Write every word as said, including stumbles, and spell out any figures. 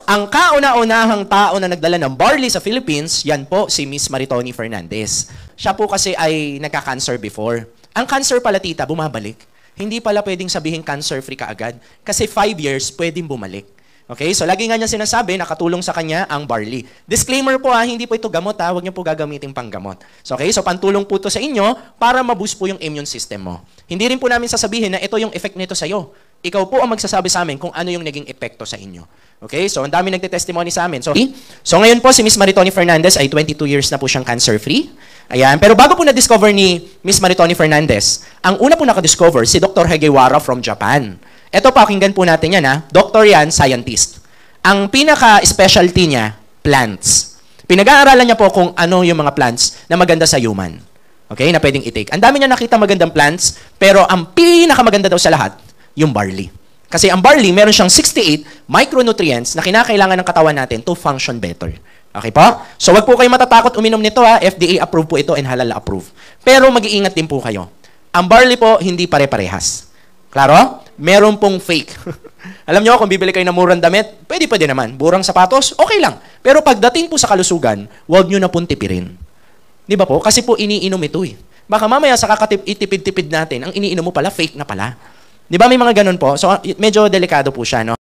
Ang kauna-unahang tao na nagdala ng barley sa Philippines, yan po si Miss Maritoni Fernandez. Siya po kasi ay nagka-cancer before. Ang cancer pala, tita, bumabalik. Hindi pala pwedeng sabihin cancer-free kaagad. Kasi five years, pwedeng bumalik. Okay? So, lagi nga niya sinasabi, nakatulong sa kanya ang barley. Disclaimer po ha, hindi po ito gamot ha, huwag niyo po gagamitin pang gamot. So, okay? So, pantulong po ito sa inyo para ma-boost po yung immune system mo. Hindi rin po namin sasabihin na ito yung effect nito sa'yo. Ikaw po ang magsasabi sa amin kung ano yung naging epekto sa inyo. Okay? So, ang dami nagte-testimony sa amin. So, so ngayon po, si Miss Maritoni Fernandez ay twenty-two years na po siyang cancer-free. Ayan. Pero bago po na-discover ni Miss Maritoni Fernandez, ang una po nakadiscover, si Doctor Hagewara from Japan. Ito, pakinggan po natin yan, ha? Doktor yan, scientist. Ang pinaka-specialty niya, plants. Pinag-aaralan niya po kung ano yung mga plants na maganda sa human. Okay? Na pwedeng i-take. Ang dami niya nakita magandang plants, pero ang pinakamaganda daw sa lahat, yung barley. Kasi ang barley, meron siyang sixty-eight micronutrients na kinakailangan ng katawan natin to function better. Okay po? So, wag po kayo matatakot uminom nito, ha? F D A-approved po ito and halal-approved. Pero mag-iingat din po kayo. Ang barley po, hindi pare-parehas. Klaro? Meron pong fake. Alam nyo, kung bibili kayo ng murang damit, pwede-pwede naman. Burang sapatos, okay lang. Pero pagdating po sa kalusugan, huwag nyo na pong tipirin. Di ba po? Kasi po iniinom ito eh. Baka mamaya sa kakatipid-tipid natin, ang iniinom mo pala, fake na pala. Di ba may mga ganun po? So, medyo delikado po siya, no?